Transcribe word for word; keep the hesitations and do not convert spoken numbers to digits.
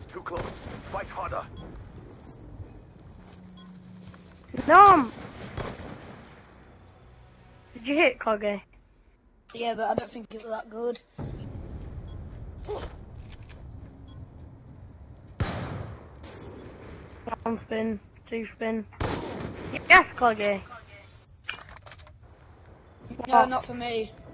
It's too close. Fight harder. No! Did you hit Coggy? Yeah, but I don't think it was that good. One spin, two spin. Yes, Coggy! No, not for me.